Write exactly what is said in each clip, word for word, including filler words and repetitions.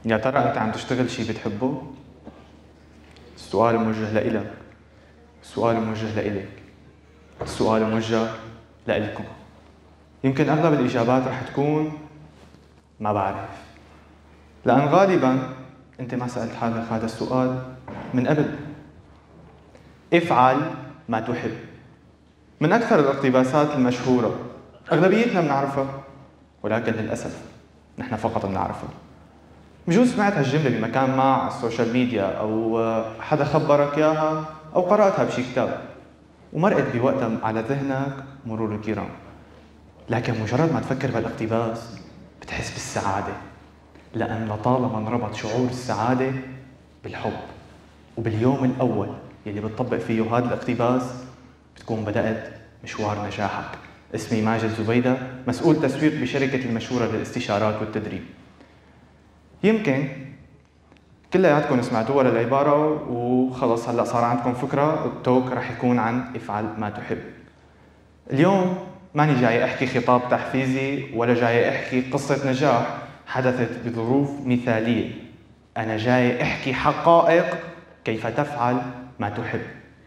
يا ترى أنت عم تشتغل شي بتحبه؟ السؤال موجه لإلك، السؤال موجه لإلك، السؤال موجه لإلكم. يمكن أغلب الإجابات رح تكون ما بعرف، لأن غالباً أنت ما سألت حالك هذا السؤال من قبل. افعل ما تحب من أكثر الاقتباسات المشهورة، أغلبيتنا بنعرفها، ولكن للأسف نحن فقط بنعرفها. بجوز سمعت هالجملة بمكان ما على السوشيال ميديا، أو حدا خبرك إياها، أو قرأتها بشي كتاب ومرقت بوقتها على ذهنك مرور الكرام، لكن مجرد ما تفكر بالاقتباس بتحس بالسعادة، لأن لطالما انربط شعور السعادة بالحب. وباليوم الأول يلي بتطبق فيه هذا الاقتباس بتكون بدأت مشوار نجاحك. اسمي ماجد زبيدة، مسؤول تسويق بشركة المشهورة للاستشارات والتدريب. يمكن كلياتكم سمعتوها للعبارة وخلص هلأ صار عندكم فكرة التوك رح يكون عن افعل ما تحب. اليوم ماني جاي أحكي خطاب تحفيزي ولا جاي أحكي قصة نجاح حدثت بظروف مثالية، أنا جاي أحكي حقائق كيف تفعل ما تحب.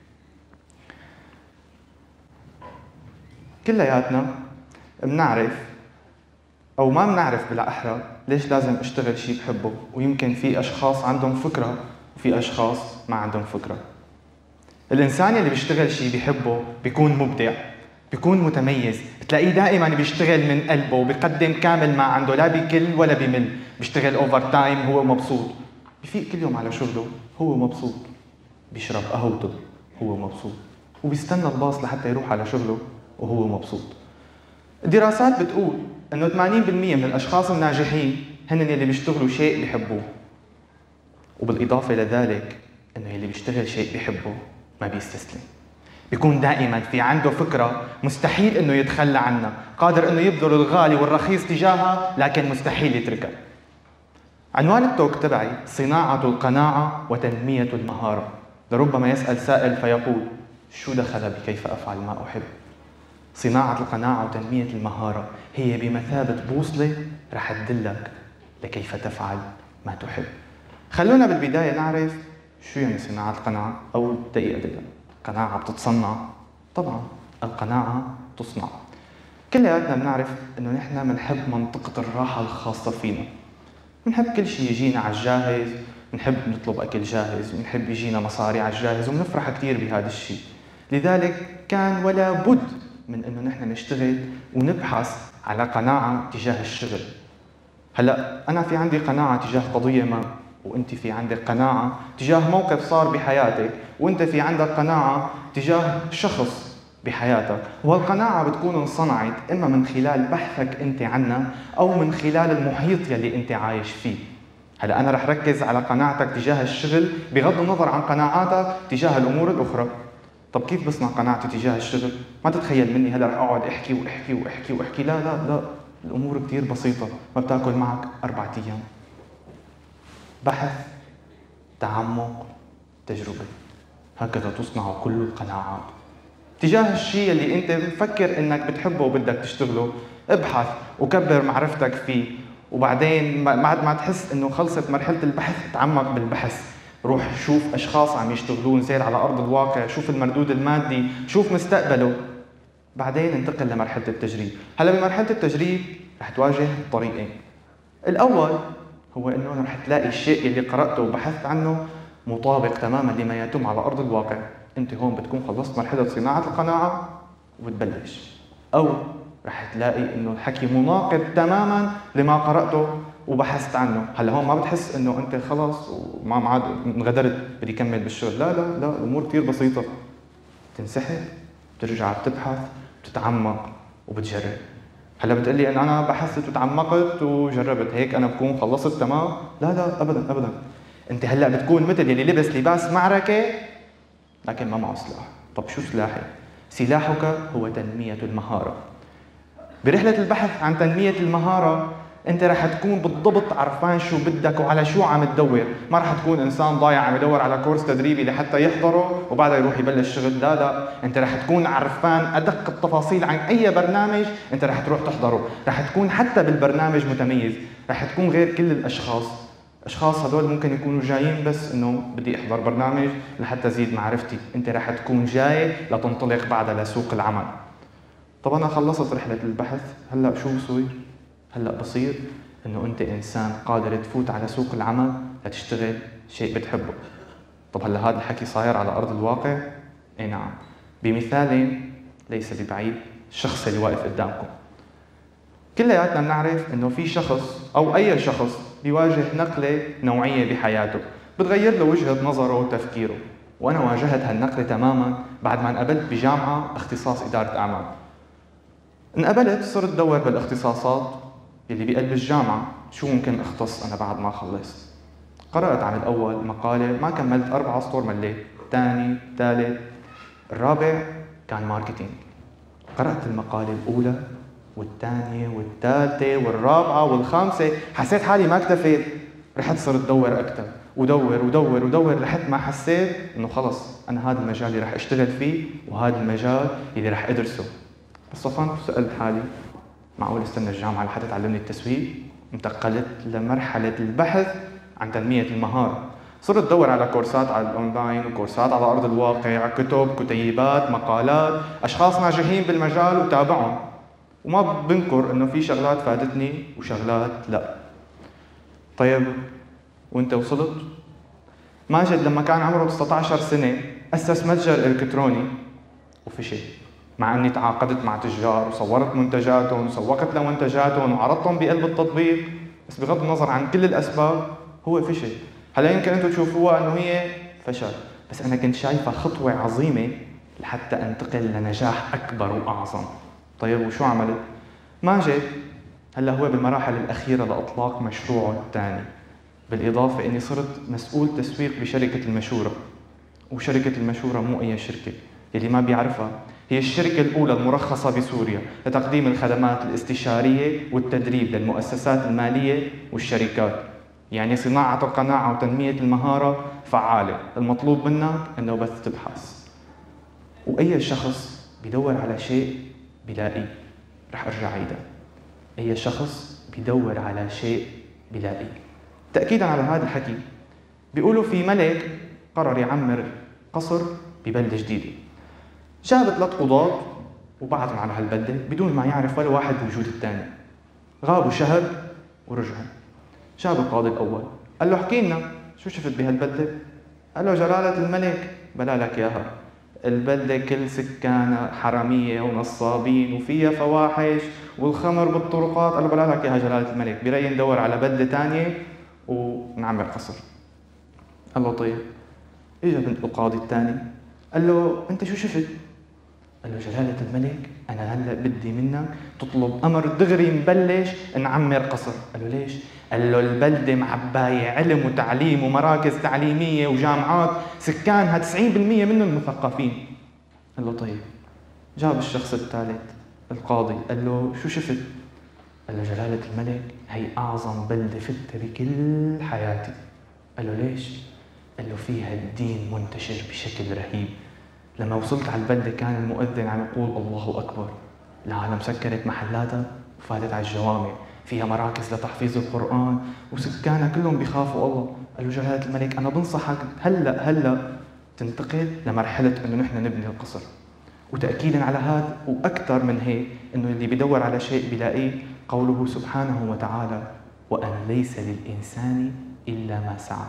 كلياتنا بنعرف أو ما بنعرف بالأحرى ليش لازم أشتغل شي بحبه، ويمكن في أشخاص عندهم فكرة وفي أشخاص ما عندهم فكرة. الإنسان اللي بيشتغل شي بحبه بيكون مبدع، بيكون متميز، بتلاقيه دائما بيشتغل من قلبه وبيقدم كامل ما عنده، لا بيكل ولا بيمل، بيشتغل اوفر تايم هو مبسوط، بيفيق كل يوم على شغله هو مبسوط، بيشرب قهوته هو مبسوط، وبيستنى الباص لحتى يروح على شغله وهو مبسوط. الدراسات بتقول انه ثمانين بالمئة من الاشخاص الناجحين هن اللي بيشتغلوا شيء بيحبوه، وبالاضافه لذلك انه اللي بيشتغل شيء بيحبه ما بيستسلم، بيكون دائما في عنده فكره مستحيل انه يتخلى عنها، قادر انه يبذل الغالي والرخيص تجاهها لكن مستحيل يتركها. عنوان التوك تبعي صناعه القناعه وتنميه المهاره. لربما يسال سائل فيقول شو دخل بكيف افعل ما احب؟ صناعة القناعة وتنمية المهارة هي بمثابة بوصلة رح تدلك لكيف تفعل ما تحب. خلونا بالبداية نعرف شو يعني صناعة القناعة، أو دقيقة دقيقة. قناعة بتتصنع؟ طبعا القناعة تصنع. كلياتنا بنعرف إنه نحن بنحب منطقة الراحة الخاصة فينا، بنحب كل شيء يجينا على الجاهز، بنحب نطلب أكل جاهز، بنحب يجينا مصاري على الجاهز، وبنفرح كثير بهذا الشيء. لذلك كان ولا بد من انه نحن نشتغل ونبحث على قناعة تجاه الشغل. هلا انا في عندي قناعة تجاه قضية ما، وانت في عندك قناعة تجاه موقف صار بحياتك، وانت في عندك قناعة تجاه شخص بحياتك، والقناعة بتكون انصنعت اما من خلال بحثك انت عنها او من خلال المحيط يلي انت عايش فيه. هلا انا رح ركز على قناعتك تجاه الشغل بغض النظر عن قناعاتك تجاه الامور الاخرى. طب كيف بصنع قناعتي تجاه الشغل؟ ما تتخيل مني هلا رح اقعد احكي واحكي واحكي واحكي، لا لا لا، الامور كثير بسيطه، ما بتاكل معك اربع ايام. بحث، تعمق، تجربه، هكذا تصنع كل القناعات تجاه الشيء اللي انت مفكر انك بتحبه وبدك تشتغله. ابحث وكبر معرفتك فيه، وبعدين بعد ما تحس انه خلصت مرحله البحث تعمق بالبحث، روح شوف اشخاص عم يشتغلون، نزل على ارض الواقع، شوف المردود المادي، شوف مستقبله. بعدين انتقل لمرحله التجريب. هلا بمرحله التجريب رح تواجه طريقين. الاول هو انه رح تلاقي الشيء اللي قراته وبحثت عنه مطابق تماما لما يتم على ارض الواقع. انت هون بتكون خلصت مرحله صناعه القناعه وبتبلش. او رح تلاقي انه الحكي مناقض تماما لما قراته وبحثت عنه. هلا هون ما بتحس انه انت خلص وما معاد انغدرت بدي كمل بالشغل، لا لا لا، الامور كثير بسيطه. بتنسحب، بترجع بتبحث، بتتعمق وبتجرب. هلا بتقلي ان انا بحثت وتعمقت وجربت هيك انا بكون خلصت تمام؟ لا لا ابدا ابدا. انت هلا بتكون مثل اللي لبس لباس معركه لكن ما معه سلاح. طب شو سلاحي؟ سلاحك هو تنميه المهاره. برحله البحث عن تنميه المهاره انت رح تكون بالضبط عرفان شو بدك وعلى شو عم تدور، ما رح تكون انسان ضايع عم يدور على كورس تدريبي لحتى يحضره وبعدها يروح يبلش شغل. لا لا، انت رح تكون عرفان ادق التفاصيل عن اي برنامج انت رح تروح تحضره، رح تكون حتى بالبرنامج متميز، رح تكون غير كل الاشخاص اشخاص هدول ممكن يكونوا جايين بس انه بدي احضر برنامج لحتى ازيد معرفتي. انت رح تكون جاي لتنطلق بعدها لسوق العمل. طب انا خلصت رحله البحث، هلا شو بصير؟ هلا بصير انه انت انسان قادر تفوت على سوق العمل لتشتغل شيء بتحبه. طب هلا هذا الحكي صاير على ارض الواقع؟ اي نعم، بمثال ليس ببعيد، الشخص اللي واقف قدامكم. كلياتنا بنعرف انه في شخص او اي شخص بيواجه نقله نوعيه بحياته بتغير له وجهه نظره وتفكيره. وانا واجهت هالنقله تماما بعد ما انقبلت بجامعه اختصاص اداره اعمال. انقبلت صرت ادور بالاختصاصات اللي بقلب الجامعه شو ممكن اختص انا بعد ما خلصت. قرأت عن الأول مقالة، ما كملت أربع سطور مليت، الثاني، الثالث، الرابع كان ماركتينج. قرأت المقالة الأولى والثانية والثالثة والرابعة والخامسة، حسيت حالي ما اكتفيت، رحت صرت دور أكثر ودور ودور ودور لحد ما حسيت إنه خلص أنا هذا المجال اللي رح أشتغل فيه وهذا المجال اللي رح أدرسه. بس صفنت وسألت حالي معقول استنى الجامعة لحتى تعلمني التسويق؟ انتقلت لمرحلة البحث عن تنمية المهارة. صرت أدور على كورسات على الأونلاين وكورسات على أرض الواقع، كتب، كتيبات، مقالات، أشخاص ناجحين بالمجال وتابعهم. وما بنكر إنه في شغلات فادتني وشغلات لا. طيب وأنت وصلت؟ ماجد لما كان عمره تسعة عشر سنة أسس متجر إلكتروني وفشل، مع أني تعاقدت مع تجار وصورت منتجاتهم وسوقت لمنتجاتهم وعرضتهم بقلب التطبيق، بس بغض النظر عن كل الأسباب هو فشل. هلا يمكن أنتم تشوفوها أنه هي فشل، بس أنا كنت شايفها خطوة عظيمة لحتى أنتقل لنجاح أكبر وأعظم. طيب وشو عملت؟ ماجد هلا هو بالمراحل الأخيرة لإطلاق مشروعه الثاني، بالإضافة إني صرت مسؤول تسويق بشركة المشورة. وشركة المشورة مو أي شركة، اللي ما بيعرفها هي الشركة الأولى المرخصة بسوريا لتقديم الخدمات الاستشارية والتدريب للمؤسسات المالية والشركات. يعني صناعة القناعة وتنمية المهارة فعالة، المطلوب منك أنه بس تبحث. وأي شخص بيدور على شيء بيلاقيه. رح أرجع عيدا، أي شخص بيدور على شيء بيلاقيه. تأكيداً على هذا الحكي، بيقولوا في ملك قرر يعمر قصر ببلدة جديدة. جاب ثلاث قضاة وبعثهم على هالبلدة بدون ما يعرف ولا واحد بوجود الثاني. غابوا شهر ورجعوا. جاب القاضي الأول قال له احكي لنا شو شفت بهالبلدة؟ قال له جلالة الملك بلا لك ياها، البلدة كل سكانها حرامية ونصابين وفيها فواحش والخمر بالطرقات. قال له بلا لك ياها جلالة الملك، برأيي ندور على بلدة ثانية ونعمل قصر. قال له طيب. اجى القاضي الثاني قال له انت شو شفت؟ قال له جلالة الملك أنا هلأ بدي منك تطلب أمر دغري نبلش نعمر قصر. قال له ليش؟ قال له البلدة معباية علم وتعليم ومراكز تعليمية وجامعات سكانها تسعين بالمئة منهم مثقفين. قال له طيب. جاب الشخص الثالث القاضي قال له شو شفت؟ قال له جلالة الملك هي أعظم بلدة فتها بكل حياتي. قال له ليش؟ قال له فيها الدين منتشر بشكل رهيب. لما وصلت على البلدة كان المؤذن عم يقول الله أكبر، العالم سكرت محلاتها وفاتت على الجوامع، فيها مراكز لتحفيظ القرآن وسكانها كلهم بيخافوا الله. قال له جلالة الملك أنا بنصحك هلأ هلأ تنتقل لمرحلة إنه نحن نبني القصر. وتأكيداً على هذا وأكثر من هيك إنه اللي بيدور على شيء بيلاقيه، قوله سبحانه وتعالى وأن ليس للإنسان إلا ما سعى.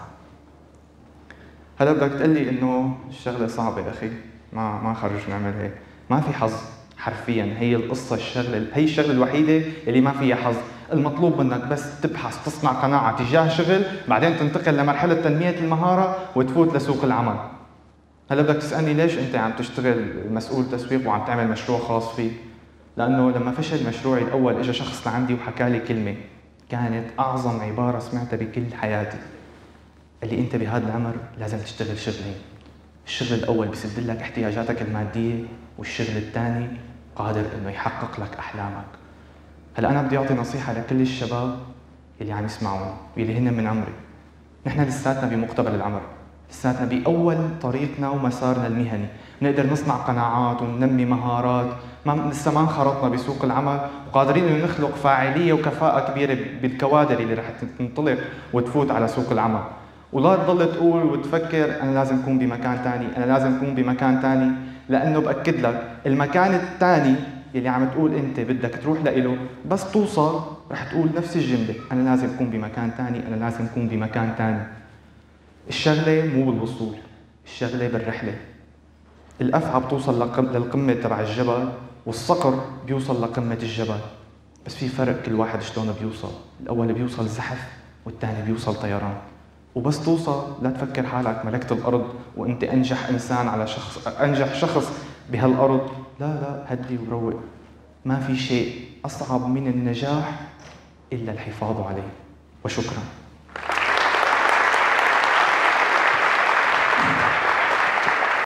هلا بدك تقلي إنه الشغلة صعبة يا أخي، ما ما خرج نعمل هيك، ما في حظ حرفياً. هي القصة الشغلة هي الشغلة الوحيدة اللي ما فيها حظ. المطلوب منك بس تبحث، تصنع قناعة تجاه شغل، بعدين تنتقل لمرحلة تنمية المهارة وتفوت لسوق العمل. هلا بدك تسألني ليش أنت عم تشتغل مسؤول تسويق وعم تعمل مشروع خاص فيك؟ لأنه لما فشل مشروعي الأول إجا شخص لعندي وحكى لي كلمة كانت أعظم عبارة سمعتها بكل حياتي. قال لي أنت بهذا العمر لازم تشتغل شغلين، الشغل الأول بيسد لك احتياجاتك المادية، والشغل الثاني قادر إنه يحقق لك أحلامك. هلا أنا بدي أعطي نصيحة لكل الشباب اللي عم يسمعوني واللي هن من عمري. نحن لساتنا بمقتبل العمر، لساتنا بأول طريقنا ومسارنا المهني، بنقدر نصنع قناعات وننمي مهارات، ما لسه ما انخرطنا بسوق العمل وقادرين انه نخلق فاعليه وكفاءه كبيره بالكوادر اللي رح تنطلق وتفوت على سوق العمل. ولا تضل تقول وتفكر انا لازم اكون بمكان ثاني، انا لازم اكون بمكان ثاني، لانه باكد لك المكان الثاني اللي عم تقول انت بدك تروح له بس توصل رح تقول نفس الجمله، انا لازم اكون بمكان ثاني، انا لازم اكون بمكان ثاني. الشغله مو بالوصول، الشغله بالرحله. الأفعى بتوصل للقمة تبع الجبل والصقر بيوصل لقمة الجبل، بس في فرق كل واحد شلون بيوصل. الأول بيوصل زحف والثاني بيوصل طيران. وبس توصل لا تفكر حالك ملكت الأرض وأنت أنجح إنسان على شخص، أنجح شخص بهالأرض. لا لا، هدي وروق. ما في شيء أصعب من النجاح إلا الحفاظ عليه. وشكرا.